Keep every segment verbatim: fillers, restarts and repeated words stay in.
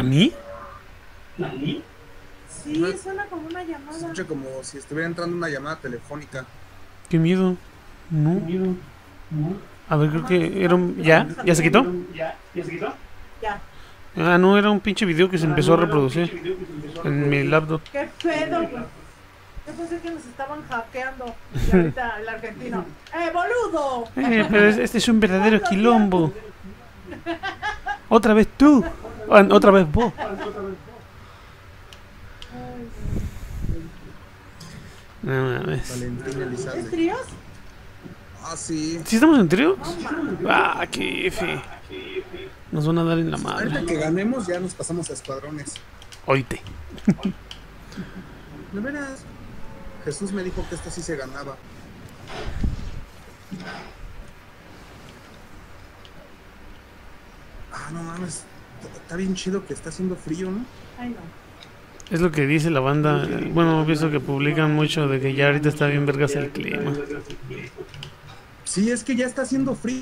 mí? ¿A mí? Sí, No, suena como una se llamada. escucha como si estuviera entrando una llamada telefónica. Qué miedo. No. Miedo. ¿No? A ver, creo que era un... ¿Ya? ¿Ya se quitó? ¿Ya? ¿Ya se quitó? Ya. Ah, no, era un pinche video que se Ah, empezó a no, era un reproducir pinche video que se empezó a en mi reproducir. laptop. ¿Qué pedo, güey? Yo pensé que nos estaban hackeando. Y ahorita el argentino. ¡Eh, boludo! Eh, pero es- este es un verdadero quilombo. Otra vez tú. Ah, otra vez vos. No mames. Valentín ¿Es Elizalde. tríos? Ah, sí. ¿Sí estamos en trío? No, mames. Ah, qué F. Nos van a dar en la Ahorita madre. que ganemos ya nos pasamos a escuadrones. Oíte. De veras, Jesús me dijo que esta sí se ganaba. Ah, no mames. Está- Está bien chido que está haciendo frío, ¿no? Ay, no. Es lo que dice la banda. eh, Bueno, he visto que publican mucho de que ya ahorita está bien vergas el clima. Sí, es que ya está haciendo frío.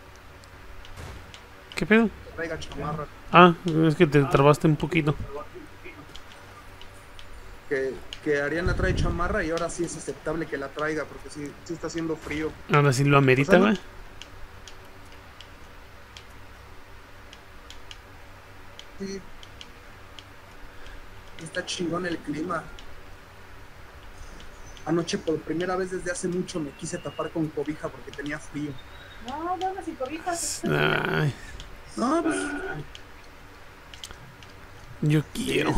¿Qué pedo? Traiga chamarra. Ah, es que te trabaste un poquito. Que, que Ariana trae chamarra y ahora sí es aceptable que la traiga porque sí, sí está haciendo frío. Ahora sí lo amerita, O sea, no- güey. Sí. Está chingón el clima. Anoche por primera vez desde hace mucho me quise tapar con cobija porque tenía frío. No, duerme sin cobijas. Ay, No, pues yo quiero.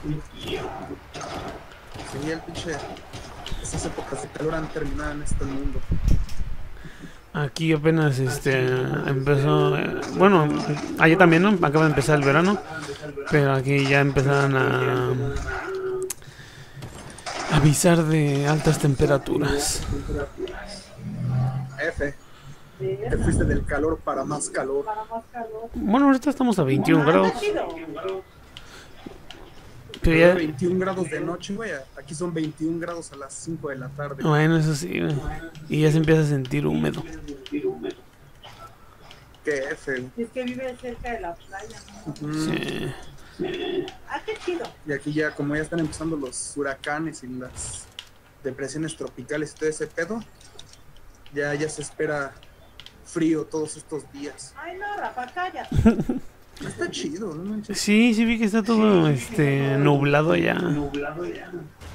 sí, el pinche. Esas épocas de calor han terminado en este mundo. Aquí apenas este empezó, eh, bueno, allá también, ¿no? Acaba de empezar el verano, pero aquí ya empezaron a avisar de altas temperaturas. F, te fuiste del calor para más calor. Para más calor. Bueno, ahorita estamos a veintiún Ah, grados, está chido. pero Pero ya, veintiún grados de noche, güey. Aquí son veintiún grados a las cinco de la tarde. bueno, eso sí, güey. Y ya se empieza a sentir húmedo. Qué F. güey. Y es que vive cerca de la playa, ¿no? Mm, Sí. Ah, qué chido. Y aquí ya, como ya están empezando los huracanes y las depresiones tropicales y todo ese pedo, ya, ya se espera frío todos estos días. Ay, no, Rafa, cállate. Está chido, ¿no manches? Sí, sí vi que está todo este nublado allá. Nublado ya.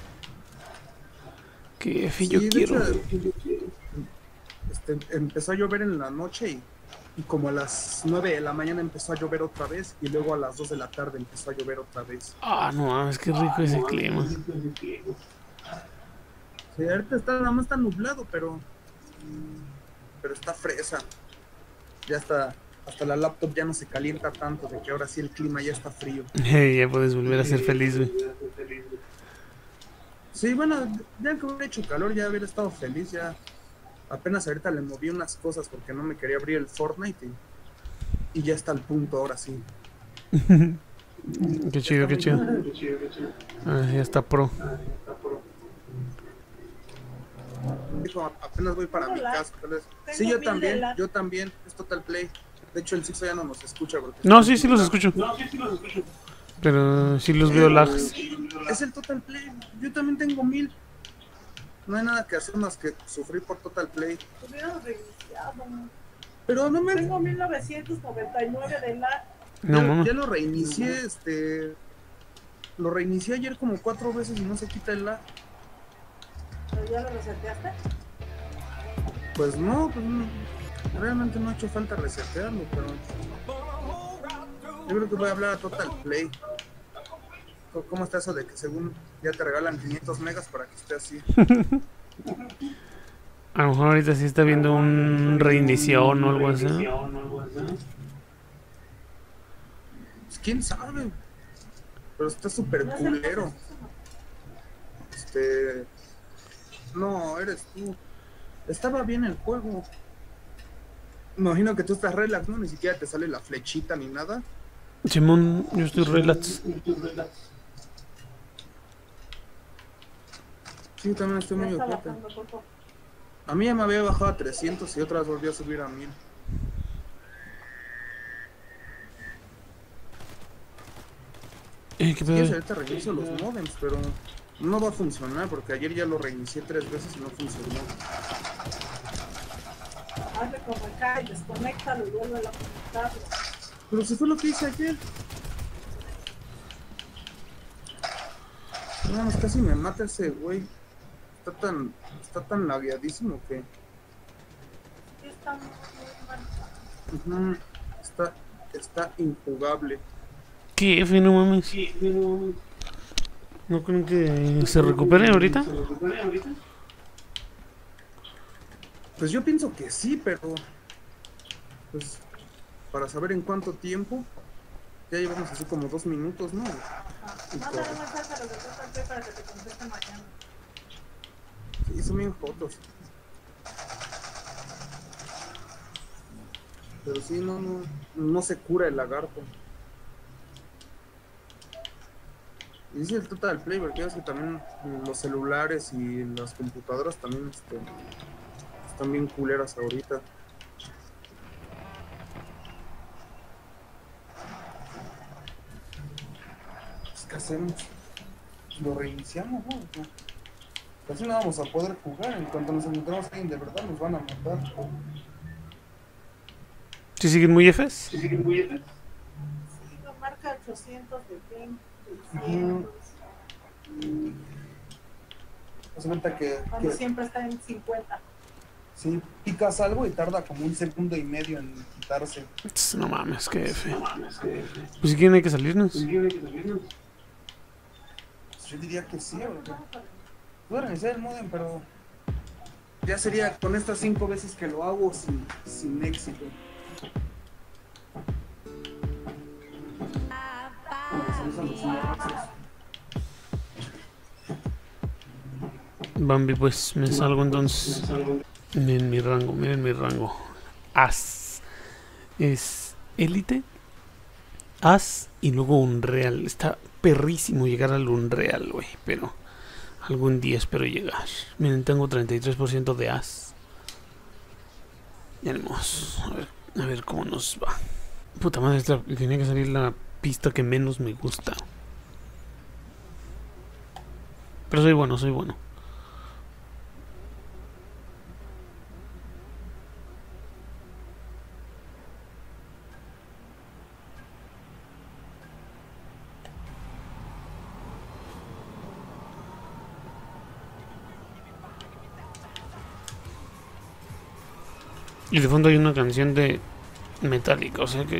Que F, Sí, yo de quiero. hecho, este, empezó a llover en la noche y, y como a las nueve de la mañana empezó a llover otra vez y luego a las dos de la tarde empezó a llover otra vez. Ah, no mames, qué rico ese clima. Sí, ahorita está nada más está nublado, pero pero está fresa. Ya está, hasta la laptop ya no se calienta tanto de que ahora sí el clima ya está frío. Hey, ya puedes volver a ser feliz, güey. Sí, bueno, ya que hubiera hecho calor ya hubiera estado feliz, ya apenas ahorita le moví unas cosas porque no me quería abrir el Fortnite y, y ya está al punto ahora sí. Qué chido, qué chido. Ah, ya está pro. Dijo, apenas voy para mi casa. tal vez. Tengo Sí, yo mil también, de lag. yo también, es Total Play. De hecho el Sixo ya no nos escucha porque No, sí, sí los escucho. No, sí, sí los escucho. Pero sí los veo lags. es el Total Play, yo también tengo mil. No hay nada que hacer más que sufrir por Total Play. Hubiéramos reiniciado. Pero no me... Tengo mil novecientos noventa y nueve de lag. No, ya, mames. ya lo reinicié, este... Lo reinicié ayer como cuatro veces y no se quita el lag. ¿Pero ya lo reseteaste? Pues no, pues no. Realmente no ha hecho falta resetearlo, pero... Yo creo que voy a hablar a Total Play. ¿Cómo está eso de que según ya te regalan quinientos megas para que esté así? A lo mejor ahorita sí está viendo un reinición o algo así. Pues quién sabe. Pero está súper culero. Este... No, eres tú. Estaba bien el juego. Me imagino que tú estás relax, ¿no? Ni siquiera te sale la flechita ni nada. Simón, yo estoy relax. Sí, también estoy Ya muy está ojete. bajando, por favor. A mí ya me había bajado a trescientos y otra vez volvió a subir a mil. Si quieres ahorita reinicio los modems, pero no va a funcionar porque ayer ya lo reinicié tres veces y no funcionó. Hazle como acá y desconéctalo y vuelve a conectarlo. Pero si fue lo que hice ayer. No, más casi me mata ese güey. Está tan, está tan lagueadísimo que... Sí, está muy, muy mal. Uh-huh. Está, está injugable. ¿Qué F? No mames. ¿No creen que se recupere ahorita? Pues yo pienso que sí, pero... Pues... Para saber en cuánto tiempo... Ya llevamos así como dos minutos, ¿no? Mándale un mensaje a los de Total Play para que te contesten mañana. Sí, son bien fotos. Pero sí, no, no, no se cura el lagarto. Y dice el Total Play, porque ya ves que también los celulares y las computadoras también este, están bien culeras ahorita. ¿Qué hacemos? Lo reiniciamos, ¿no? Así no vamos a poder jugar. En cuanto nos encontremos alguien de verdad, nos van a matar. ¿Sí siguen muy Fs? Sí, lo marca ochocientos de ping. seiscientos. Haz cuenta que, Cuando que siempre está en cincuenta. sí, picas algo y tarda como un segundo y medio en quitarse. No mames, qué F. Pues si quieren hay que salirnos. Yo diría que sí, porque voy a reiniciar el modem, pero ya sería con estas cinco veces que lo hago sin, sin éxito. Bambi, pues me salgo entonces. Miren mi rango, miren mi rango. As. Es élite. As y luego Unreal. Está perrísimo llegar al Unreal, güey. Pero algún día espero llegar. Miren, tengo treinta y tres por ciento de As. Ya veremos. A ver, a ver cómo nos va. Puta madre, esta, tenía que salir la pista que menos me gusta. Pero soy bueno, soy bueno. Y de fondo hay una canción de Metallica, o sea que...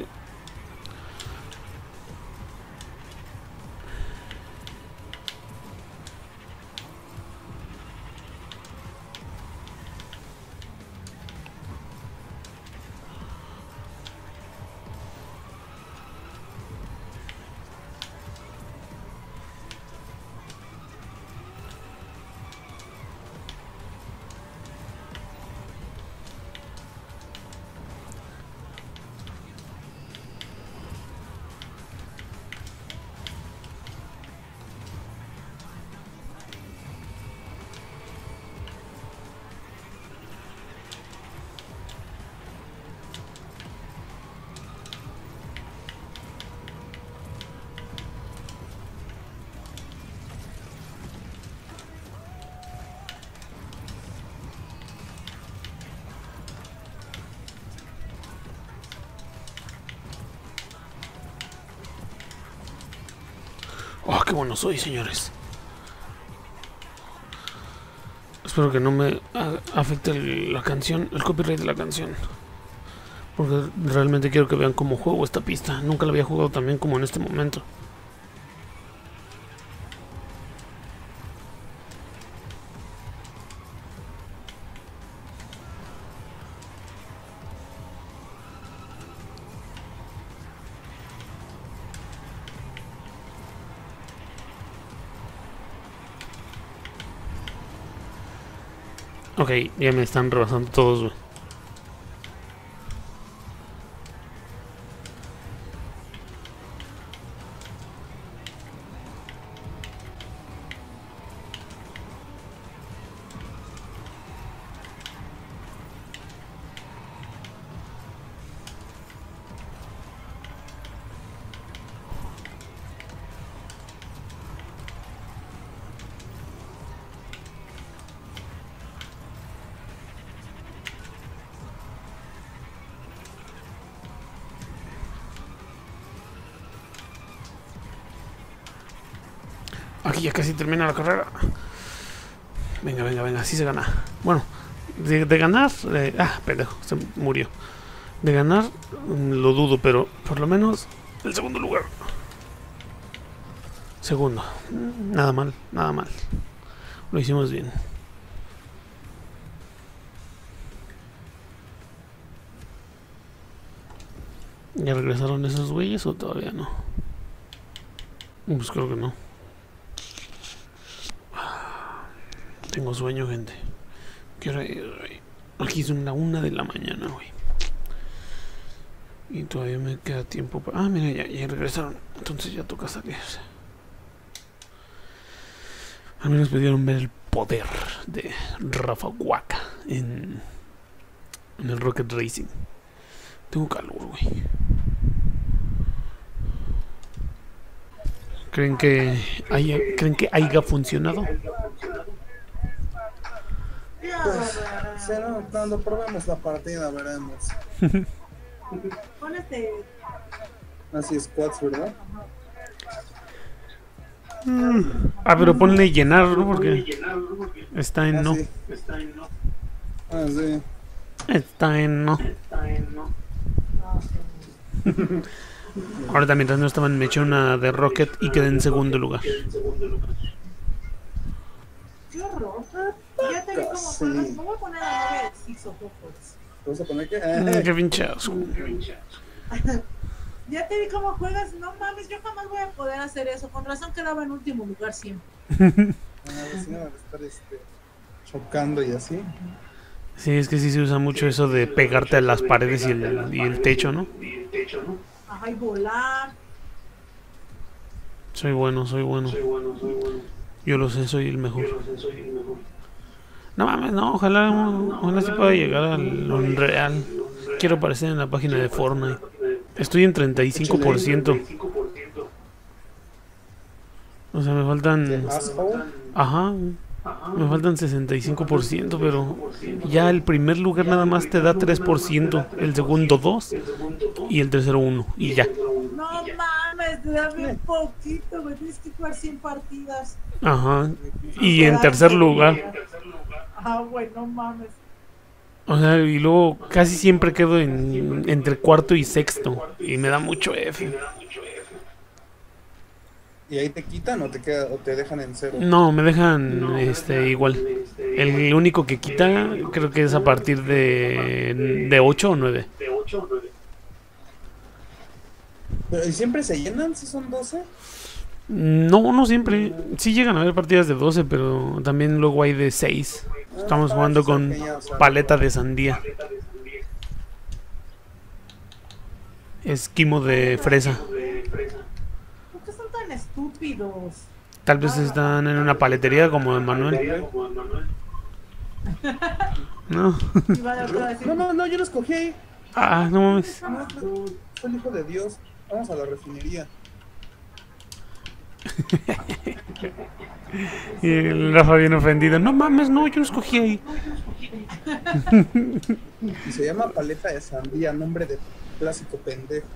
Oh, qué bueno soy, señores. Espero que no me afecte el, la canción, el copyright de la canción. Porque realmente quiero que vean cómo juego esta pista. Nunca la había jugado tan bien como en este momento. Ok, ya me están rebasando todos, güey. Aquí ya casi termina la carrera. Venga, venga, venga, así se gana. Bueno, de, de ganar... Eh, ah, pendejo, se murió. De ganar, lo dudo, pero por lo menos el segundo lugar. Segundo. Nada mal, nada mal. Lo hicimos bien. ¿Ya regresaron esos güeyes o todavía no? Pues creo que no. Tengo sueño, gente. ¿Qué hora es, güey? Aquí son la una de la mañana, güey. Y todavía me queda tiempo para... Ah, mira, ya, ya regresaron. Entonces ya toca salir. Al menos pudieron ver el poder de Rafa Waka en, en el Rocket Racing. Tengo calor, güey. ¿Creen que haya, ¿creen que haya funcionado? Pues, será, cuando probemos la partida veremos. Ponete. Así squats, ¿verdad? Mm. Ah, pero ponle llenar, ¿no? Porque está en Ah, no. sí. Ah, sí. Está en no. Ahorita mientras no estaban me eché una de Rocket y quedé en segundo lugar. Qué horror. Ya te vi cómo Sí. juegas. Me voy a poner a nueve Six of Offers. ¿Te vas a poner qué? Mm, Eh, qué pinchazo. Ya te vi cómo juegas. No mames, yo jamás voy a poder hacer eso. Con razón quedaba en último lugar siempre. a ver si no van a estar este, chocando y así. Sí, es que sí se usa mucho eso de pegarte a las paredes y el, y el techo, ¿no? Ajá, y volar. Soy bueno, soy bueno. Yo lo sé, soy el mejor. No mames, no, ojalá, ojalá se pueda llegar al Unreal. Quiero aparecer en la página de Fortnite. Estoy en treinta y cinco por ciento. O sea, me faltan... Asshole. Ajá, me faltan sesenta y cinco por ciento, pero ya el primer lugar nada más te da tres por ciento, el segundo dos y el tercero uno, y ya. No mames, te da bien poquito, güey. Tienes que jugar cien partidas. Ajá, y en tercer lugar. Ah, güey, no mames. O sea, y luego casi siempre quedo en, entre cuarto y sexto, y me da mucho F. ¿Y ahí te quitan o te queda, o te dejan en cero? No, me dejan este igual. El único que quita creo que es a partir de, de ocho o nueve. ¿Pero y siempre se llenan si son doce? No, no siempre. Sí llegan a haber partidas de doce, pero también luego hay de seis. Estamos jugando con paleta de sandía. Esquimo de fresa. ¿Por qué son tan estúpidos? Tal vez están en una paletería como Manuel. No. Y van a otra vez. No, no, no, yo lo escogí. Ah, no mames. No, no, soy el hijo de Dios. Vamos a la refinería. Y el Rafa bien ofendido. No mames, no, yo lo escogí ahí. Y se llama paleta de sandía, nombre de clásico pendejo.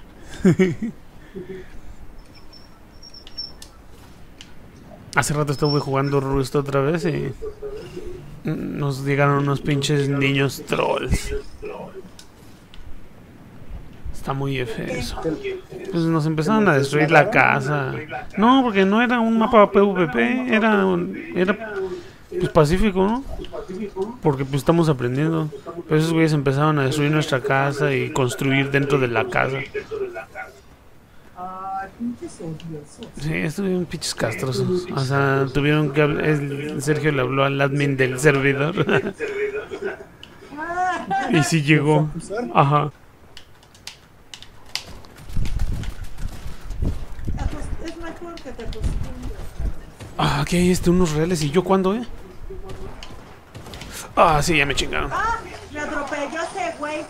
Hace rato estuve jugando Rust otra vez y nos llegaron unos pinches niños trolls. Está muy F eso. Pues nos empezaron a destruir la casa. No, porque no era un mapa PvP, era un- era pues pacífico, ¿no? Porque pues estamos aprendiendo. Pero esos güeyes empezaron a destruir nuestra casa y construir dentro de la casa. Ay, pinches odiosos. Sí, estuvieron pinches castrosos. O sea, tuvieron que hablar. el- Sergio le habló al admin del servidor. Y sí llegó. Ajá. Es mejor que te acostumbres. Ah, aquí hay este, unos reales. ¿Y yo cuándo, eh? Ah, sí, ya me chingaron. Ah, me atropelló ese güey.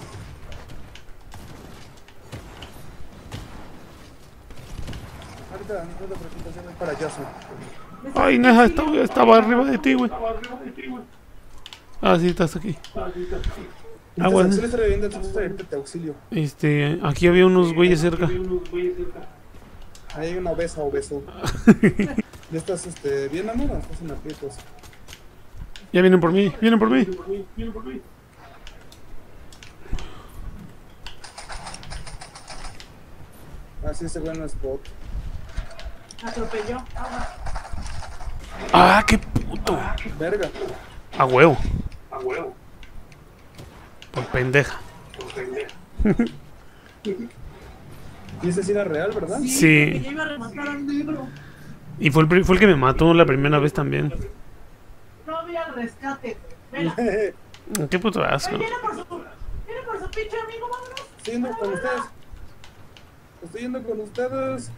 Ahorita no te preocupes, ya voy para Yasu. Ay, Neja, estaba, estaba arriba de ti, güey. Ah, sí, estás aquí. Ah, bueno. Si le estoy viendo, entonces ahorita te auxilio. Este, aquí había unos güeyes cerca. Ahí hay una obesa obeso. ¿Ya estás este, bien, amor? ¿O estás en aprietos? Ya vienen por mí, vienen por mí. Ah, sí, ese güey no es bot. Atropelló. Ah, Ah, qué puto. Verga. A huevo. A huevo. Por pendeja. Por pendejo. Y ese sí era real, ¿verdad? sí, Sí. porque ya iba a rematar al negro. Y fue el, pri- fue el que me mató la primera vez también. No había rescate. Mira. Qué puto asco. Viene por su, viene por su pinche amigo, vámonos. Estoy yendo con ustedes. Estoy yendo con ustedes.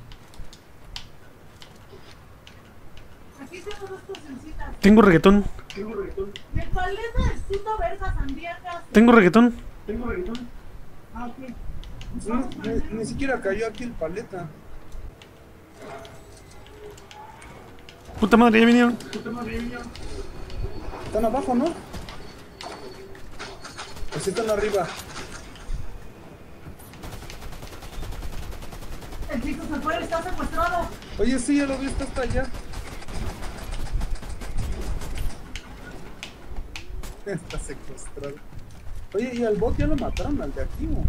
Aquí tengo dos cositas. Tengo reggaetón. Tengo reggaetón. ¿De cuál es el puto verga sandíacas? Tengo reggaetón. Tengo reggaetón. Ah, ok. No, ni, ni siquiera cayó aquí el paleta. Puta madre, ya vinieron. Puta madre, ya vinieron. Están abajo, ¿no? Pues están arriba. El chico se fue, está secuestrado. Oye, sí, ya lo vi, está hasta allá. Está secuestrado. Oye, ¿y al bot ya lo mataron, al de aquí, o?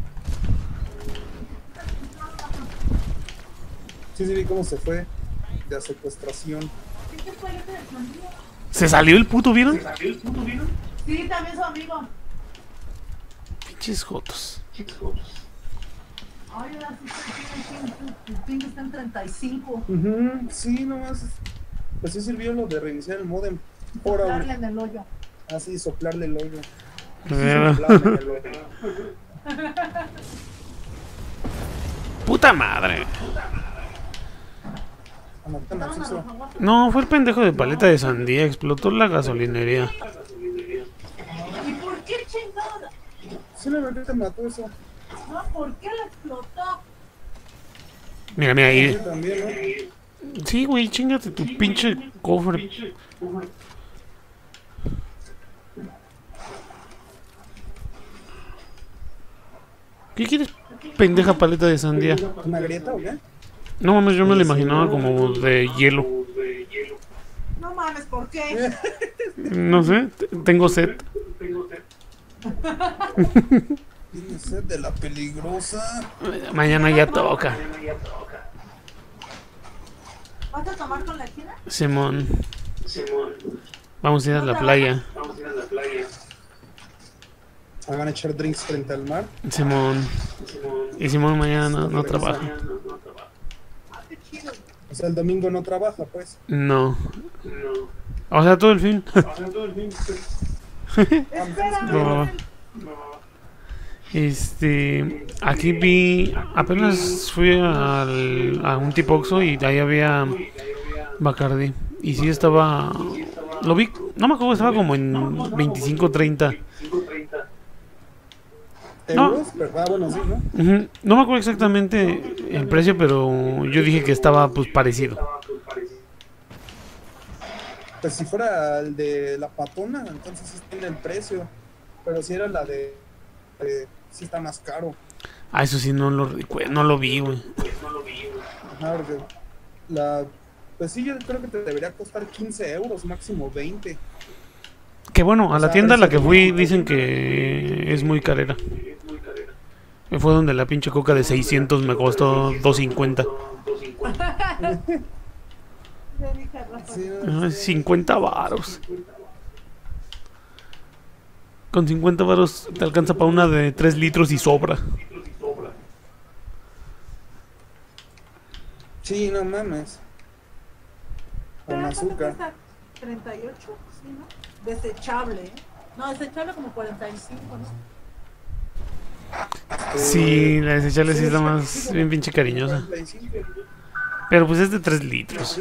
Sí, sí, vi cómo se fue de la secuestración. ¿Qué fue ese del sandía? Se salió el puto, ¿vieron? ¿Salió el puto vino? Sí, también su amigo. Pinches jotos. Chicos. Ay, ahora sí está el ping, el ping está en treinta y cinco. Ujú, sí, nomás. Pues sí sirvió lo de reiniciar el modem. Por ahora. Darle en el hoyo. Así, soplarle el hoyo. Eh, Soplarle el hoyo. Puta madre. Anota Estaban a macizo. los aguates. No, fue el pendejo de paleta de sandía. Explotó la gasolinería. ¿Y por qué chingada? Sí, la verdad te mató eso. No, ¿por qué la explotó? Mira, mira Sí, ahí. también, Sí, güey, chingate tu pinche cofre. Pinche. Ujú. ¿Qué quieres, pendeja paleta de sandía? ¿no? ¿Una grieta o qué? No mames, yo me lo imaginaba como de hielo. De hielo. No mames, ¿por qué? No sé, t- tengo sed. Tengo sed. Tiene sed de la peligrosa. Mañana ya toca. Mañana ya toca. ¿Vas a tomar con la china? Simón, Simón. vamos a ir a la playa. Vamos a ir a la playa. Ah, van a echar drinks frente al mar. Simón. Simón. Y Simón mañana no, no trabaja. Mañana no, no trabaja. Ah, qué chido. O sea, el domingo no trabaja, pues. No. No. O sea, todo el fin. O sea, todo el fin. Espérame. No. No. Este, aquí vi, apenas fui al, a un tipoxo y ahí había Bacardi. Y sí estaba, lo vi, no me acuerdo, estaba como en veinticinco treinta. No. ¿Euros? Pero, ah, bueno, sí, ¿no? Ujú, no me acuerdo exactamente el precio, pero yo dije que estaba pues parecido. Pues si fuera el de la patona, entonces sí tiene el precio. Pero si era la de... de- sí está más caro. Ah, eso sí, no lo, recu- no lo vi, güey. Ajá, porque la... Pues sí, yo creo que te debería costar quince euros, máximo veinte. Que bueno, a O la sea, tienda a la que precio fui de- dicen que es muy carera. Me fue donde la pinche coca de seiscientos me costó dos cincuenta. Le dije a Rafa. Sí, Ah, cincuenta varos. Con cincuenta varos te alcanza para una de tres litros y sobra. sí, no mames. Con ¿Pero cuánto azúcar. cuesta? treinta y ocho, sí, ¿no? Desechable, ¿eh? No, desechable como cuarenta y cinco, ¿no? Sí, la desechable sí Sí, es la sí, más sí, bien pinche cariñosa. cuarenta y cinco. Pero pues es de tres litros.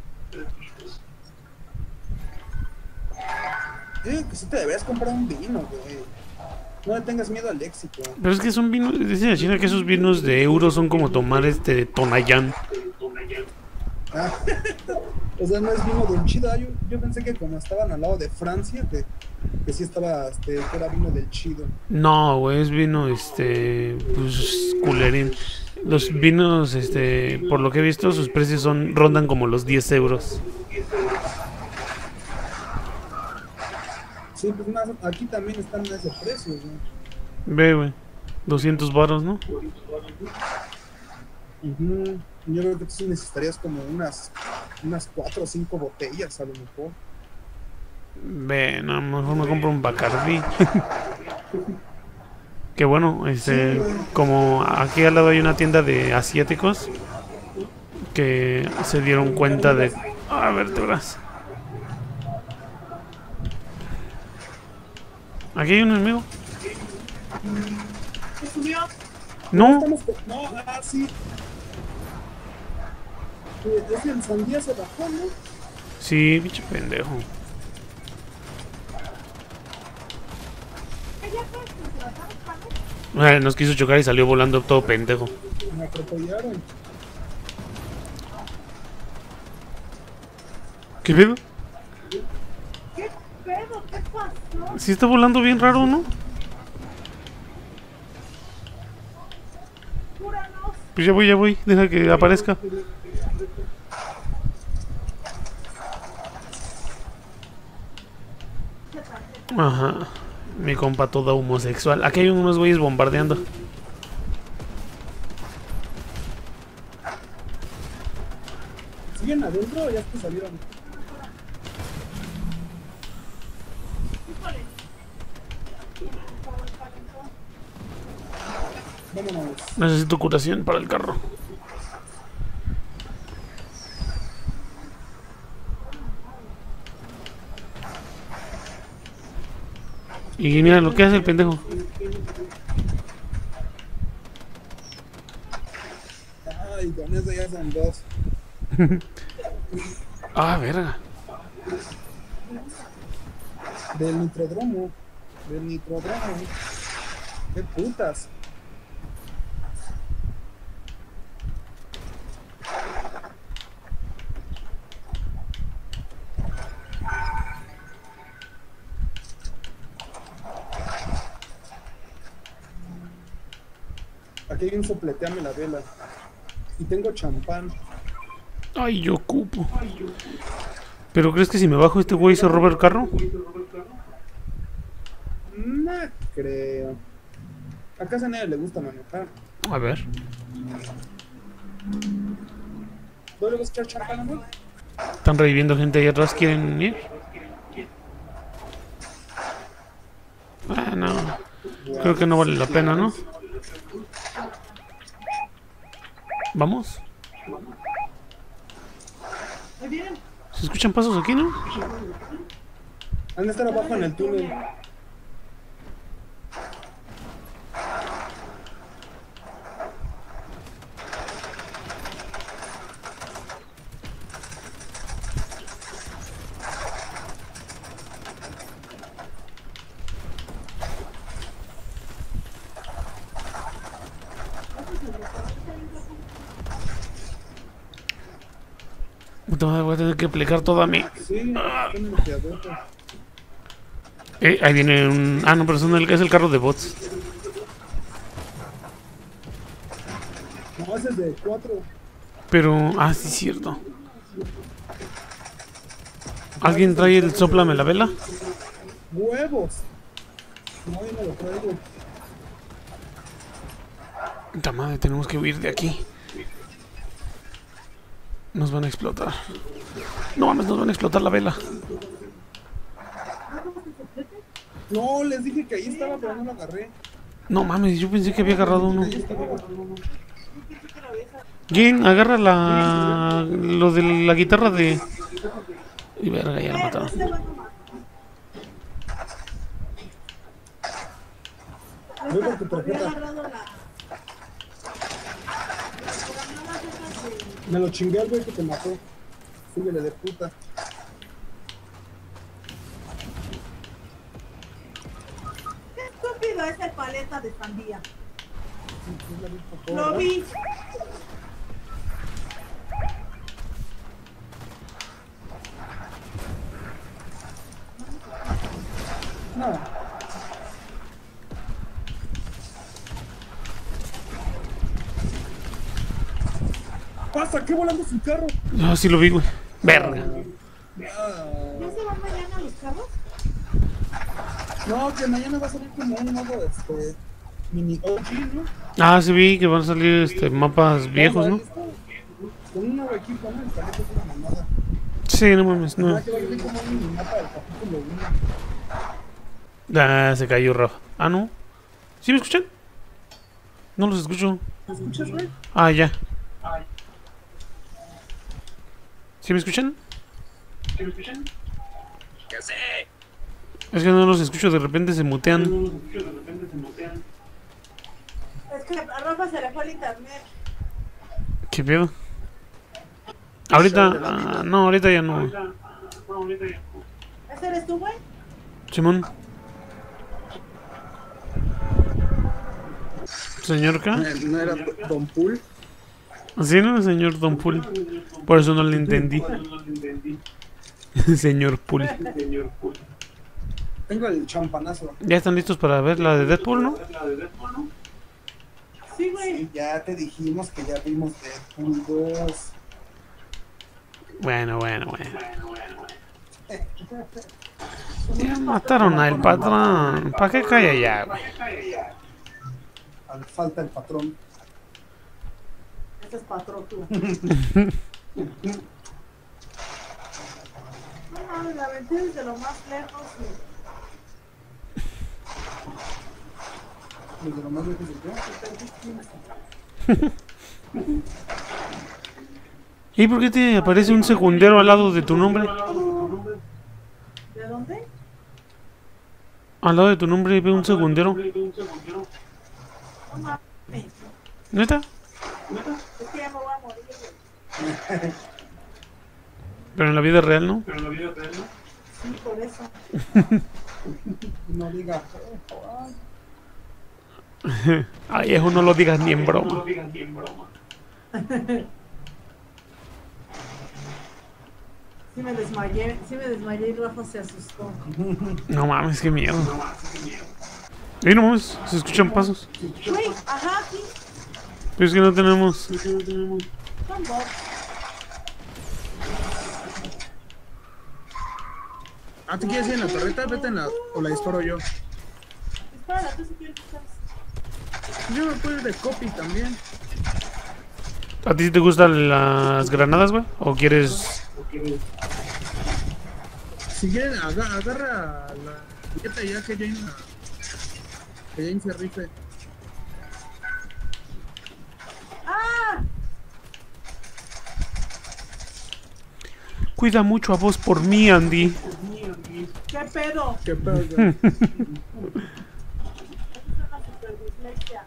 Digo que sí te deberías comprar un vino, güey. No le tengas miedo al éxito. Pero es que son vinos, dice la China que esos vinos de euro son como tomar este Tonayán. Ah, o sea, no es vino del chido. Yo, yo pensé que como estaban al lado de Francia, que, que sí estaba, este, que era vino del chido. No, güey, es vino este, pues culerín. Los vinos, este, por lo que he visto, sus precios son rondan como los diez euros. Sí, pues más, aquí también están a ese precio, güey. Ve, güey. doscientos varos, ¿no? Ujú. Yo creo que tú sí necesitarías como unas unas cuatro o cinco botellas a lo mejor. Ve, no, mejor me compro un Bacardí. Que bueno, este, Sí, güey. como aquí al lado hay una tienda de asiáticos que se dieron cuenta de... Ah, vértebras. Aquí hay un enemigo. ¿Qué subió? No, Estamos con- No, ah, sí. Eh, Es el sandía se bajó, ¿no? sí, bicho pendejo. ¿Ella fue? ¿Se la estaba buscando? Ah, nos quiso chocar y salió volando todo pendejo. Me atropellaron. ¿Qué pedo? ¿Qué pedo? ¿Qué pasó? Sí está volando bien raro, ¿no? Cúranos. Pues ya voy, ya voy. Deja que aparezca. Ajá. Mi compa todo homosexual. Aquí hay unos güeyes bombardeando. ¿Siguen adentro o ya se salieron? Vámonos. Necesito curación para el carro. Y mira lo que hace el pendejo. Ay, con eso ya son dos. Ah, verga. Del nitrodromo. Del nitrodromo. Qué putas. Aquí hay un sopleteame la vela. Y tengo champán. Ay, yo ocupo. ¿Pero crees que si me bajo este güey se roba el carro? No creo. A casa a nadie le gusta manejar. A ver. ¿No le vas a echar champán, amor? Están reviviendo gente ahí atrás. ¿Quieren ir? Ah, no. Creo que no vale la pena, ¿no? ¿Vamos? Ahí vienen. ¿Se escuchan pasos aquí, no? Han de estar abajo en el túnel. Puta madre, voy a tener que aplicar toda mi... Sí, están en el viaducto. Eh, ahí viene un... Ah, no, pero son el... es el carro de bots. No, ese es de cuatro. Pero... Ah, sí, cierto. ¿Alguien trae el soplame la vela? ¡Huevos! No, yo no lo traigo. Puta madre, tenemos que huir de aquí. Nos van a explotar. No mames, nos van a explotar la vela. No, les dije que ahí estaba, pero no lo agarré. No mames, yo pensé que había agarrado uno. Ahí estaba. Jin, agarra la... lo de la guitarra de... Y verga, ya la mataron. Voy por tu Había tarjeta. agarrado la. Me lo chingué al güey que te mató. Síguele de puta. Qué estúpido es el paleta de sandía. Es la misma cosa, Lo ¿no? vi. No. saqué volando su carro. Ah, sí lo vi, güey. Verga. Ah, ¿No se van mañana los carros? no, que mañana va a salir como un modo este mini O G, ¿no? Ah, sí vi que van a salir este mapas viejos, ¿no? Con un nuevo equipo, ¿no? Esta neta es una mamada. Sí, no mames, no. Ah, que va a salir como un minimapa del capítulo uno. Ah, se cayó Rafa. Ah, no. ¿Sí me escuchan? No los escucho. ¿Me escuchas, güey? Ah, ya. ¿Sí me escuchan? ¿Sí me escuchan? Ya sé. Es que no los escucho, de repente se No mutean. los escucho, de repente se mutean. Es que a Rafa se le fue el internet. ¿Qué pedo? Ahorita, ah, no, ahorita ya no. Ahorita, ah, no, ahorita ya no. ¿Ese eres tú, güey? Simón. Señor K. ¿No era Don Pool? Sí, no, señor Don Pool. Por eso no le entendí. Por eso no lo entendí, Señor Pool. señor Pool. Tengo el champanazo. ¿Ya están listos para ver la de Deadpool, no? ¿Es la de Deadpool, no? Sí, güey. Sí, ya te dijimos que ya vimos Deadpool dos. Bueno, bueno, bueno. Bueno, bueno, bueno. Ya mataron al patrón. ¿Para qué calla ya, güey? Al falta el patrón. Este es patrón, tú. No mames, la aventura es de lo más lejos. Y... Desde lo más lejos de yo. ¿Y por qué te aparece un segundero al lado de tu nombre? ¿De dónde? Al lado de tu nombre veo un segundero. No mames. ¿Neta? Es que ya me voy a morir, güey. Pero en la vida real, ¿no? Pero en la vida real, ¿no? Sí, por eso. No diga. Ay, eso no lo digas ni en No broma. lo digan ni en broma. Sí me desmayé, sí me desmayé y Rafa se asustó. No mames, qué miedo. No más, qué miedo. Y no mames, se escuchan pasos. Güey, ajá, sí, Pero es que no tenemos. ¿Por qué no tenemos? son bots. Ah, ¿te quieres ir en la torreta? Vete en la. O la disparo yo. Dispara, tú si quieres, ¿sabes? Yo me puedo ir de copy también. ¿A ti sí te gustan las granadas, güey? ¿O quieres...? ¿O quieres? Si quieren, aga- agarra la etiqueta ya que Jane la. Que Jane se rife. ¡Ah! Cuida mucho a vos por mí, Andy. ¿Qué pedo? ¿Qué pedo? Es una super dislexia.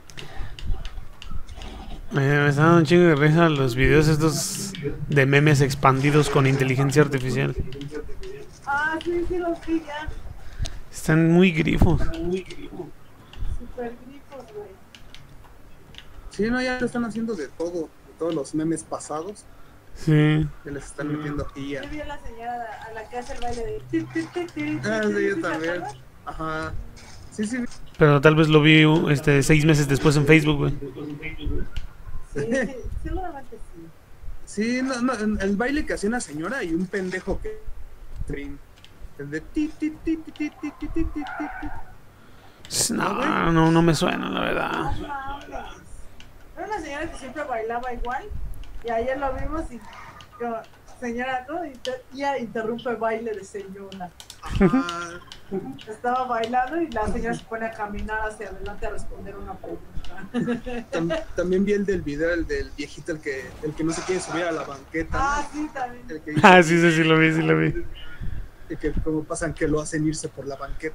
Eh, me están dando un chingo de risa los videos estos de memes expandidos con inteligencia artificial. Ah, sí, sí los vi ya. Están muy grifos. Muy grifo. Super grifos, güey. Sí, no, ya lo están haciendo de todo. De todos los memes pasados. Sí. Que les están metiendo aquí ya. Yo vi a la señora a la que hace el baile de... ti, ti, ti, ti, Ah, ti, sí, ti, yo ¿te también. acuerdas? Ajá. Sí, sí. Pero tal vez lo vi uh, este seis meses después en Facebook, güey. Después en Facebook, Sí, sí, seguramente sí. Sí, no, no, el baile que hacía una señora y un pendejo que. El de ti, ti, ti, ti, ti, ti, ti, ti, ti, ti. No, no, no me suena, la verdad. No mames. Era una señora que siempre bailaba igual. Y ayer lo vimos y yo, señora, ¿no? Inter- ya interrumpe el baile de señora. Ajá. Estaba bailando y la señora se pone a caminar hacia adelante a responder una pregunta. Tam- también vi el del video, el del viejito, el que, el que no se quiere subir a la banqueta. Ah, ¿no? sí, también. El que, Ah, sí, sí, sí lo vi, sí lo vi. el que como pasan que lo hacen irse por la banqueta.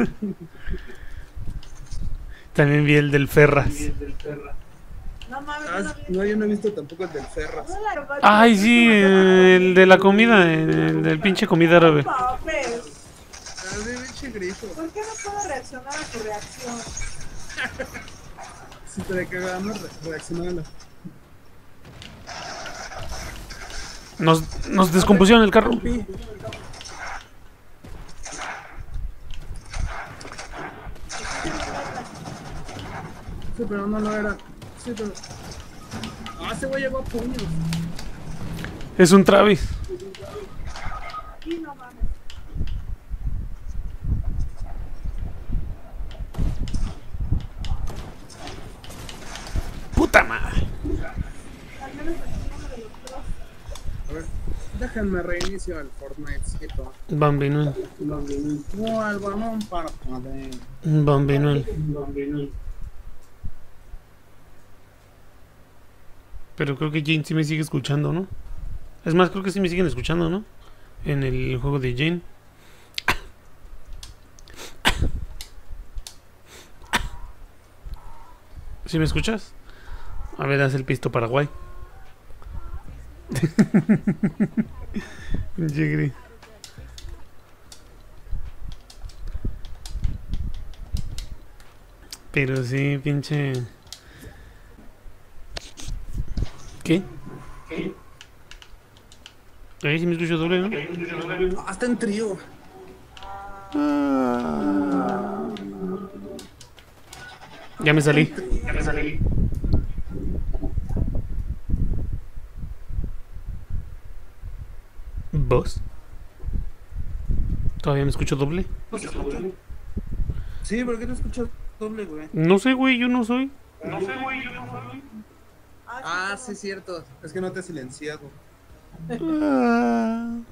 También vi el del Ferras. y el del Ferra. No mames, Ah, yo no vi. no, yo no he visto tampoco el del Ferras. Ay, sí, el de la comida, el del pinche comida árabe. No mames. Ah, de pinche grifo. ¿Por qué no puedo reaccionar a tu reacción? Si te cagamos, re reaccionando. Nos, nos descompusieron el carro. Sí, pero no lo era. Sí, pero. Ah, ese güey llegó a puños. Es un Travis. Y no mames. Puta madre. Al menos aquí uno de los dos. A ver, déjenme reinicio el Fortnite. Bambino. No, al balón para poder. Bambino. Pero creo que Jane sí me sigue escuchando, ¿no? Es más, creo que sí me siguen escuchando, ¿no? En el juego de Jane. ¿Sí me escuchas? A ver, haz el pisto Paraguay. Llegué. Pero sí, pinche... ¿Qué? Ahí sí me escucho doble, ¿no? Hasta en trío. Ah. Ya me salí. Ya me salí. ¿Vos? ¿Todavía me escucho doble? Sí, ¿por qué te escuchas doble, güey? No sé, güey, yo no soy. Ah, sí, cierto. Es que no te he silenciado. Ah.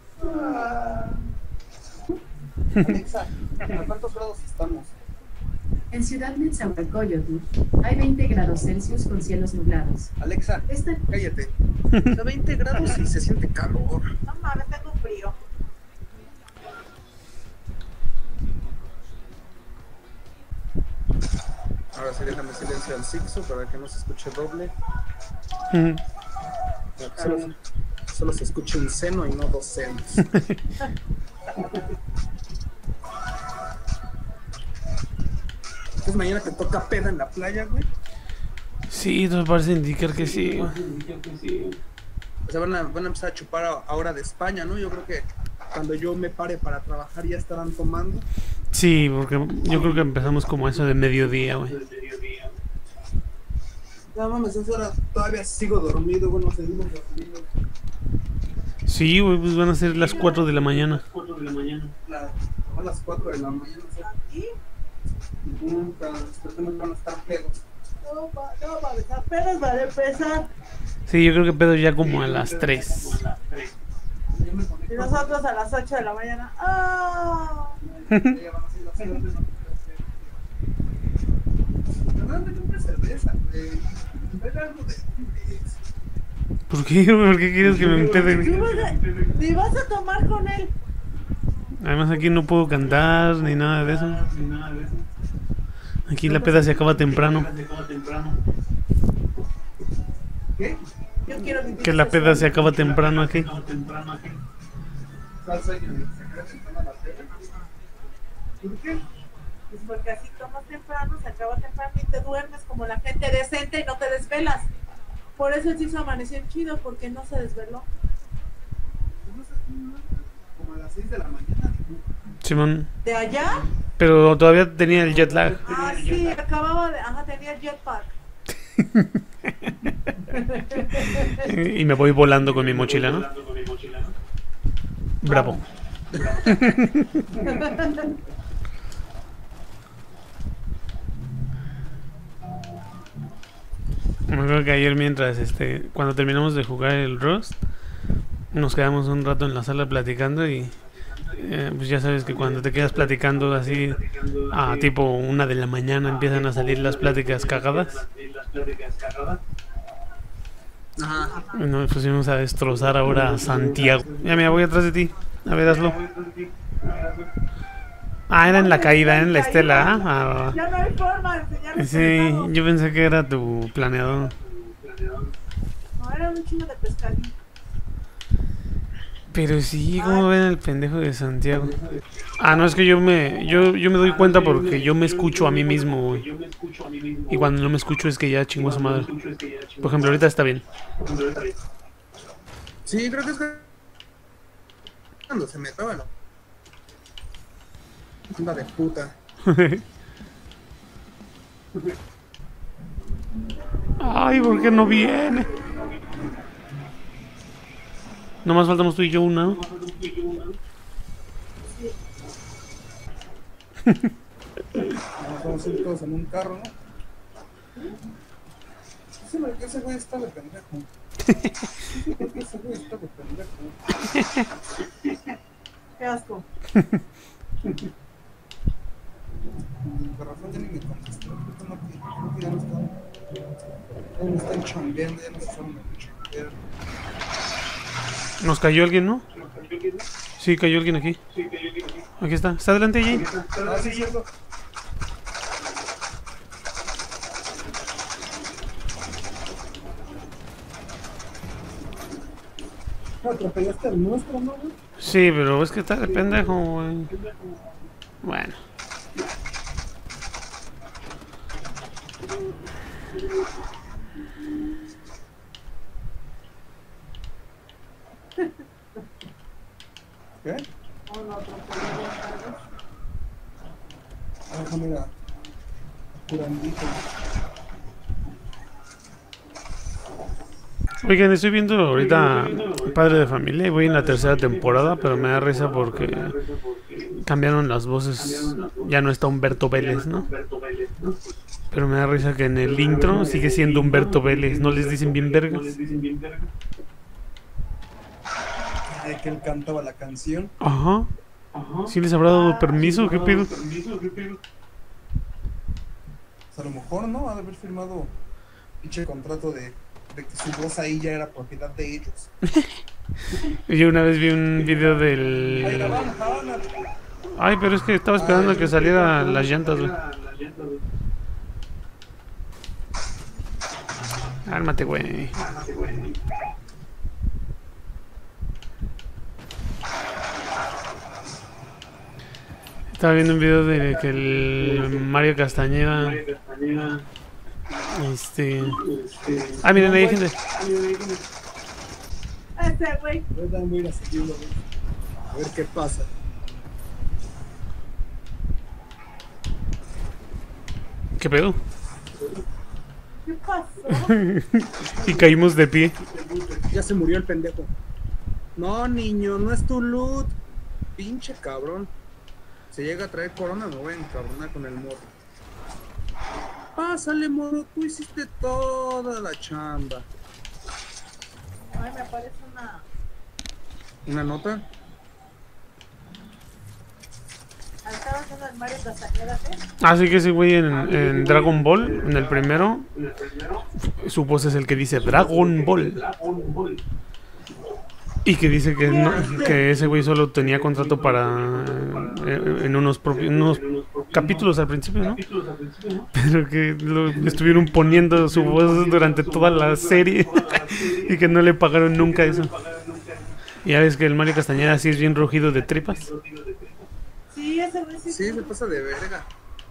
Alexa, ¿a cuántos grados estamos? En Ciudad Nezahualcóyotl hay veinte grados Celsius con cielos nublados. Alexa, Esta cállate. Está veinte grados y se siente calor. No mames, tengo frío. Ahora sí, déjame silencio al Sixo para que no se escuche doble. Ujú. Para que Solo, solo se escuche un seno y no dos senos. Entonces mañana te toca peda en la playa, güey. Sí, todo parece indicar que sí. O sea, van a, van a empezar a chupar a, ahora de España, ¿no? Yo creo que cuando yo me pare para trabajar ya estarán tomando. Sí, porque yo creo que empezamos como eso de mediodía, güey. No mames, es hora, todavía sigo dormido, bueno, seguimos dormidos. Sí, güey, pues van a ser las cuatro de la mañana. La, a las cuatro de la mañana, o sea, Aquí, nunca, después van a estar pedos. no, va- no mames, apenas van a empezar. Sí, yo creo que pedo ya como a las tres. Yo me conecto. Y nosotros a las ocho de la mañana. ¡Ah! Ya van a ser las siete, no ¿verdad? Me compré cerveza, güey. Era algo de hombres. ¿Por qué? ¿Por qué quieres que me empede? Ni vas a- Ni vas a tomar con él. Además aquí no puedo cantar ni nada de eso. Aquí la peda se acaba temprano. ¿Qué? Yo quiero vivir Que la ese peda se sueño. acaba temprano aquí. ¿Cuál sueño? ¿Se acaba temprano la peda? ¿Por qué? Pues porque así tomas temprano, se acaba temprano y te duermes como la gente decente y no te desvelas. Por eso él se hizo amanecer chido, porque no se desveló. No sé, como a las seis de la mañana. Simón. ¿De allá? Pero todavía tenía el jet lag. Ah, sí, acababa de... Ajá, tenía el jetpack. Y me voy volando con mi mochila, ¿no? Bravo. Me acuerdo que ayer mientras, este, cuando terminamos de jugar el Rust, nos quedamos un rato en la sala platicando y eh, pues ya sabes que cuando te quedas platicando así a tipo una de la mañana empiezan a salir las pláticas cagadas. Ajá. Y nos pusimos a destrozar ahora a Santiago. Ya mira, voy atrás de ti. A ver, hazlo. Ah, era en la caída, era en la estela. ¿Ah? Ah, Ya no hay forma de enseñarme. sí, pescado. yo pensé que era tu planeador. No, era un chingo de pescadito. Pero sí, ¿cómo ven al pendejo de Santiago? Ah, no, es que yo me yo, yo me doy cuenta porque yo me escucho a mí mismo, güey. Y cuando no me escucho es que ya chingo a su madre. Por ejemplo, ahorita está bien. Sí, creo que es cuando se me traba la anda de puta. Ay, ¿por qué no viene? Nomás faltamos tú y yo una. Vamos a ir todos en un carro, ¿no? Sí, porque ese güey está de pendejo. Sí, porque ese güey está de pendejo. Qué asco. El garrafón ya ni me contestó. Creo que no, creo que ya no están. Ya no están chambeando, ya no se fueron a chambear. Nos cayó alguien, ¿no? Sí, cayó alguien aquí. Aquí está. ¿Está adelante, Jay? Ah, sí, cierto. No, atropellaste al nuestro, ¿no? Sí, pero es que está de pendejo, güey. Bueno. ¿Qué? Oh, no, atropelló los carros. Ah, déjame ir a curandito. Oigan, estoy viendo ahorita Padre de Familia y voy en la tercera temporada, pero me da risa porque cambiaron las voces. Ya no está Humberto Vélez, ¿no? Pero me da risa que en el intro sigue siendo Humberto Vélez. ¿No les dicen bien vergas? De que él cantaba la canción. Ajá. ¿Sí les habrá dado permiso? ¿Qué pedo? Pues a lo mejor, ¿no? Ha de haber firmado pinche contrato de, de que su voz ahí ya era propiedad de ellos. Yo una vez vi un video Ay, del... la van, Habana. Ay, pero es que estaba esperando a que salieran las llantas, güey. Cálmate, güey. Estaba viendo un video de que el Mario Castañeda... Este... Ah, miren, ahí hay gente. Ese güey. Yo también voy a ir a seguirlo, güey. A ver qué pasa. ¿Qué pedo? ¿Qué pasó? Y caímos de pie. Ya se murió el pendejo. No, niño, no es tu loot. Pinche cabrón. Si llega a traer corona, me voy a encabronar con el morro. Pásale, morro, tú hiciste toda la chamba. Ay, me aparece una. ¿Una nota? Estaba haciendo el Mario Castañeda, ¿qué? Así que ese güey en, en Dragon Ball, en el primero, su voz es el que dice Dragon Ball. Y que dice que, no, que ese güey solo tenía contrato para eh, en unos, propios, unos capítulos al principio, ¿no? Pero que lo estuvieron poniendo su voz durante toda la serie y que no le pagaron nunca eso. Y ya ves que el Mario Castañeda sí es bien rugido de tripas. Sí, ese güey sí. Sí, se pasa de verga.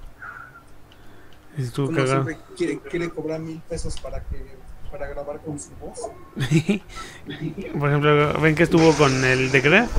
Estuvo Como cagado. siempre quiere, quiere cobrar mil pesos para que para grabar con su voz. Por ejemplo, ven que estuvo con el de Gref.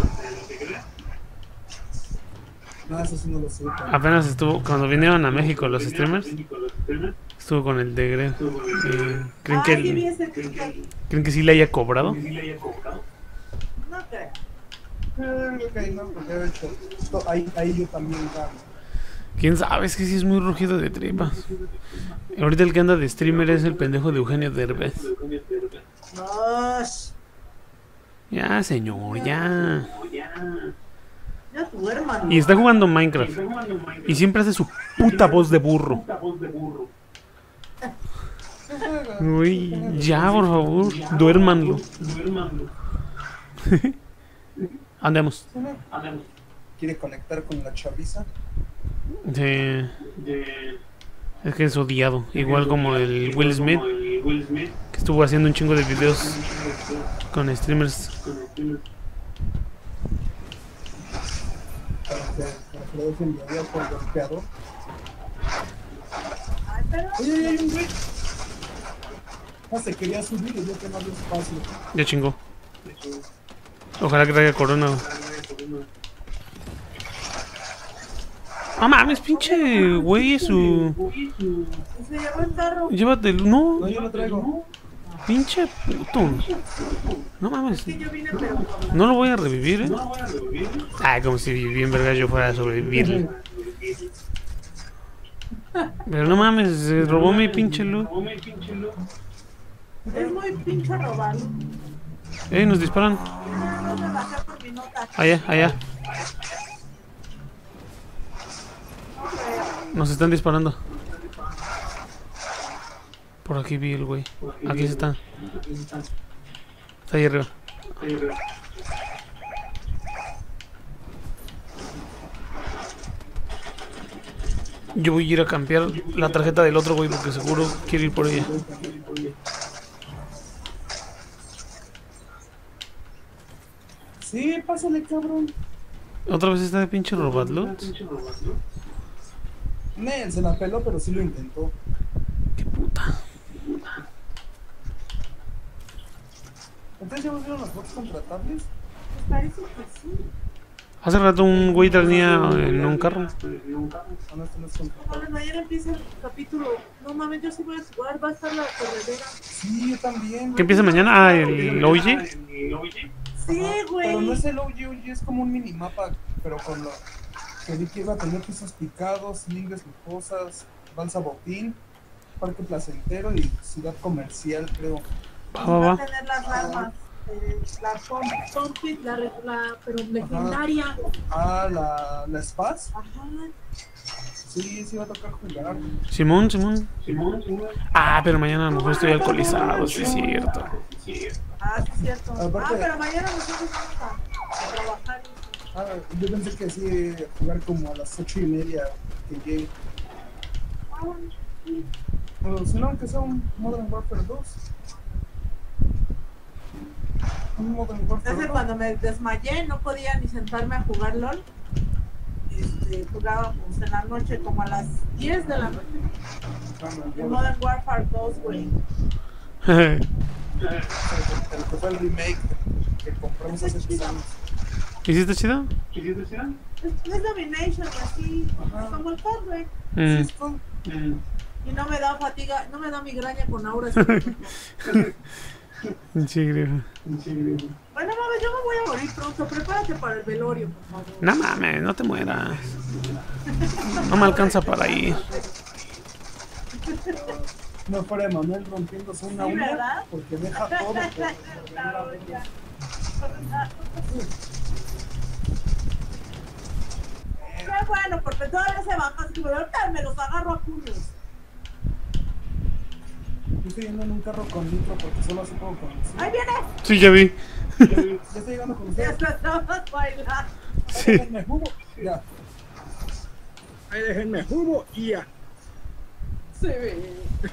No, eso sí no lo sé. Apenas estuvo, cuando vinieron a México los streamers, estuvo con el de Gref. Eh, ¿creen, que Ay, sí vi él- ese TikTok. ¿Creen que sí le haya cobrado? No creo. Eh, ok, no, porque de hecho, esto- ahí, ahí yo también gano. ¿Quién sabe? Es que sí es muy rugido de tripas. Ahorita el que anda de streamer es el pendejo de Eugenio Derbez. No, sh- Ya, señor, ya. ya duerman. Y está jugando Minecraft. Y siempre hace su puta voz de burro. Uy, ya, por favor, duérmanlo. Andemos. Quiere conectar con la chaviza. Sí. Es que es odiado. Igual como el Will Smith, que estuvo haciendo un chingo de videos con streamers. Para que, para que lo dejen de odiar por golpeador. Ay, pero. Oye, oye, hay un güey. No se quería subir y yo que no había espacio. Ya chingó. Ojalá que traiga corona. Ah, mames, pinche güey, su... Se llevó el carro. Llévatelo, no. No, yo lo traigo. Pinche puto. No mames. Es que yo vine, pero con la- No lo voy a revivir, eh. No voy a revivir. Ay, como si bien verga yo fuera a sobrevivir. Pero no mames, se robó mi pinche loot. Robó mi pinche loot. Es muy pinche robado. Eh, nos disparan. No, no me bajé por mi nota. Allá, allá. No creo. Nos están disparando. Por aquí vi el güey. Aquí se está. Está ahí arriba. Yo voy a ir a cambiar la tarjeta del otro güey porque seguro quiere ir por ella. Sí, pásale, cabrón. ¿Otra vez está de pinche robot loot? Nel, se la peló, pero sí lo intentó. Qué puta. ¿Entonces ya volvieron las bots contratables? Pues parece que sí. Hace rato un güey tenía en un carro. Ah, no, esto no es No contratable. mames, mañana empieza el capítulo. No mames, yo sí voy a jugar. Va a estar la corredera. Sí, yo también. ¿Qué empieza mañana? Ah, el O G. Sí, Ajá, güey. Pero no es el O G, O G es como un minimapa, pero con lo que vi que iba a tener pisos picados, lindes lujosas, balsa botín, parque placentero y ciudad comercial, creo. Va, Va va, a va. tener las armas. Eh, la Pom- Pompit, la, re- la pero legendaria. Ah, la, la Spaz. Ajá. Sí, sí va a tocar jugar. Simón, Simón. Simón, Simón. Ah, pero mañana a lo mejor estoy alcoholizado, sí es cierto. Ah, sí, es cierto. Aparte- Ah, pero mañana nosotros vamos a, a trabajar. Ah, yo pensé que sí jugar como a las ocho y media que llegue. Ah, bueno, sí. Pero si no, aunque sea un Modern Warfare dos. Un Modern Warfare Entonces dos. cuando me desmayé no podía ni sentarme a jugar LOL. Este, jugábamos en la noche como a las diez de la noche. Ah, no, En no. Modern Warfare dos, güey. El que fue el remake que compramos hace tres años. ¿Y si está chido? ¿Quisiste decir? Es, es Domination, así, Ajá. como el Far, güey. Mm. Sí, con- Y no me da fatiga, no me da migraña con auras. Sí, creo. Bueno, mames, yo me voy a morir pronto. Prepárate para el velorio, por favor. No mames, no te mueras. No me alcanza para ir. No fuera de Manuel rompiéndose una Sí, uña ¿verdad? porque deja todo. por- La olla. Qué bueno, porque todavía se baja, así que ahorita me los agarro a puños. Yo estoy yendo en un carro con litro porque solo hace poco con ¡Ahí viene! Sí, ya vi. Ya estoy llegando con Ya ustedes. estamos bailando. Ahí déjenme jugo. Ya. Ahí déjenme jugo y ya. Se ve.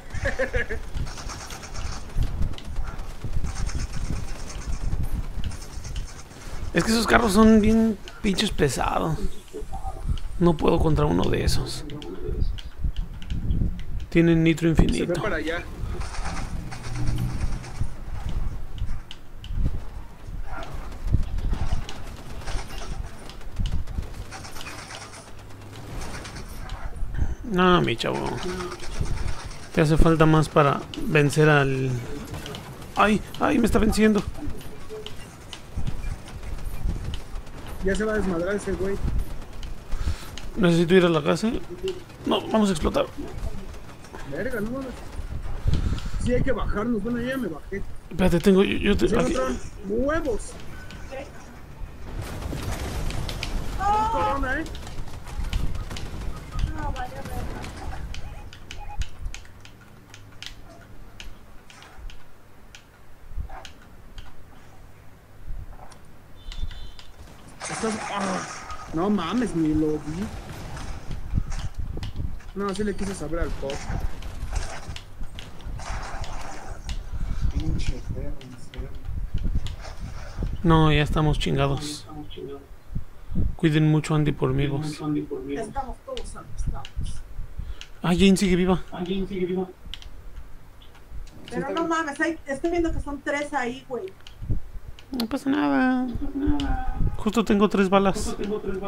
Es que esos carros son bien pinches pesados. No puedo contra uno de esos. Tienen nitro Se ve infinito. para allá. No, mi chavo. Te hace falta más para vencer al... ¡Ay! ¡Ay! Me está venciendo. Ya se va a desmadrar ese güey. Necesito ir a la casa. No, vamos a explotar. Verga, no mames. Sí, hay que bajarnos. Bueno, yo ya me bajé. Espérate, tengo... Yo, yo te- Sí, aquí. encontraron huevos. ¡Oh! Corona, eh. No, vaya verga. Estás... ah, no mames, ni lo vi. No, sí le quise saber al pop. Pinche perro, en serio. No, ya estamos chingados. Cuiden mucho a Andy por amigos. Estamos todos asustados. Ah, Jane sigue viva. Pero no mames, hay- estoy viendo que son tres ahí, güey. No pasa nada. Justo tengo tres balas.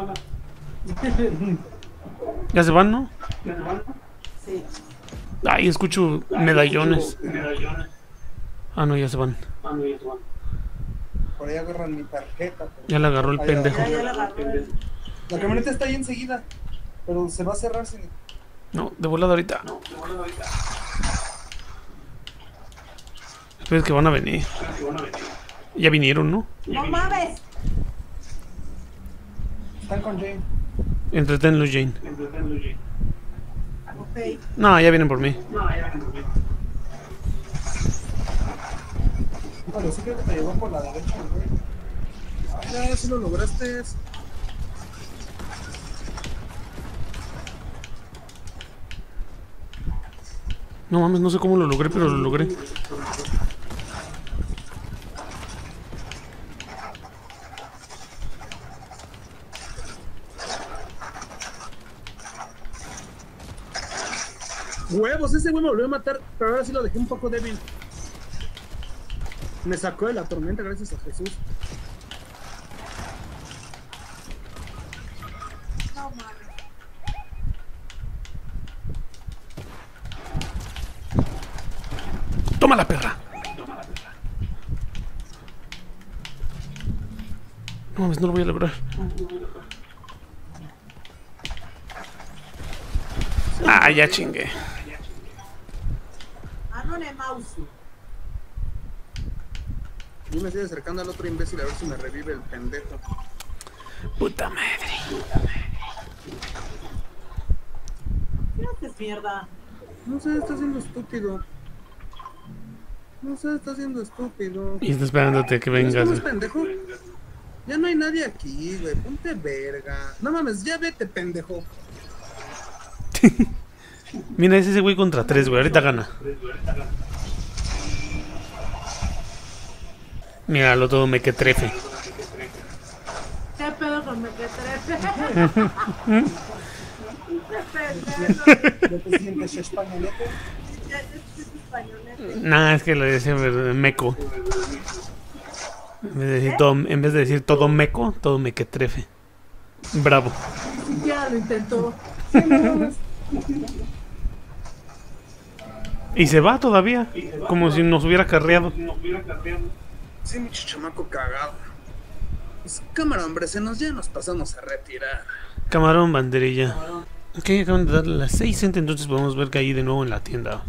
Ya se van, ¿no? Sí. Ay, escucho medallones. Ah, no, ya se van. Por ahí agarran mi tarjeta. pero- Ya la agarró el Ahí pendejo. Ya, ya la agarró el- La camioneta está ahí enseguida, pero se va a cerrar sin... No, de volada ahorita. Espera, que van a venir. Ya vinieron, ¿no? ¡No mames! Están con Jane. Entretenlos, Jane. Ok. No, ya vienen por mí. Pero sí creo que te llevó por la derecha, güey. Ya, sí lo lograste. No mames, no sé cómo lo logré, pero lo logré. Huevos, ese güey me volvió a matar, pero ahora sí lo dejé un poco débil. Me sacó de la tormenta gracias a Jesús. No mames. Toma la perra. No mames, no lo voy a lograr. Ah, ya chingué. Anone mouse. Yo me estoy acercando al otro imbécil a ver si me revive el pendejo. Puta madre. ¿Qué haces, mierda? No sé, está siendo estúpido. No sé, está siendo estúpido. Y está esperándote a que ¿Ves vengas. cómo es pendejo? Ya no hay nadie aquí, güey. Ponte verga. No mames, ya vete, pendejo. Mira, es ese güey contra tres, güey. Ahorita gana. Míralo todo mequetrefe. ¿Qué pedo con mequetrefe? ¿Qué ¿Ya te sientes españolete? Ya es españolete. Nah, es que lo decía meco. En vez de decir todo, en vez de decir todo meco, todo mequetrefe. Bravo. Ya lo intentó. Y se va todavía. Como si nos hubiera carreado. Sí, mi chamaco cagado. Pues cámara, hombre, se nos ya nos pasamos a retirar. Camarón, banderilla. Ok, acaban de darle las seis, entonces podemos ver que hay de nuevo en la tienda.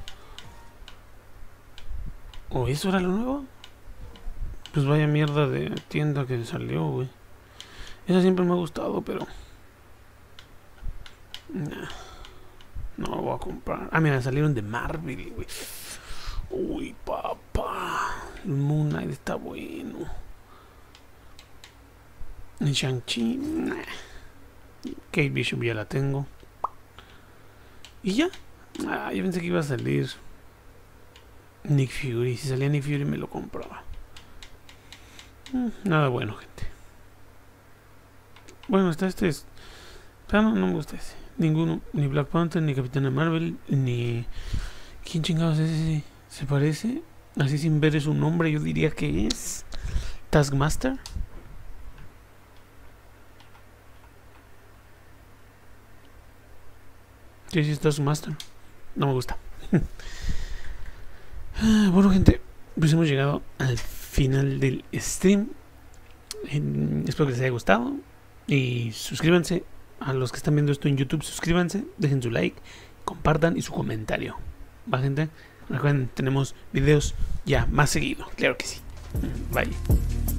¿O eso era lo nuevo? Pues vaya mierda de tienda que salió, güey. Esa siempre me ha gustado, pero... Nah. No lo voy a comprar. Ah, mira, salieron de Marvel, güey. Uy, papá. El Moon Knight está bueno. El Shang-Chi, nah. Kate Bishop ya la tengo. ¿Y ya? Ah, yo pensé que iba a salir Nick Fury. Si salía Nick Fury me lo compraba. Mm, nada bueno, gente. Bueno, está este. Es... Ah, no, no me gusta ese. Ninguno. Ni Black Panther, ni Capitana Marvel, ni... ¿Quién chingados es ese? ¿Se parece? Así sin ver su nombre yo diría que es... Taskmaster. Sí, sí, está su master. No me gusta. Bueno, gente, pues hemos llegado al final del stream. Eh, espero que les haya gustado. Y suscríbanse. A los que están viendo esto en YouTube, suscríbanse, dejen su like, compartan y su comentario. ¿Va, gente? Recuerden, tenemos videos ya más seguido. Claro que sí. Bye.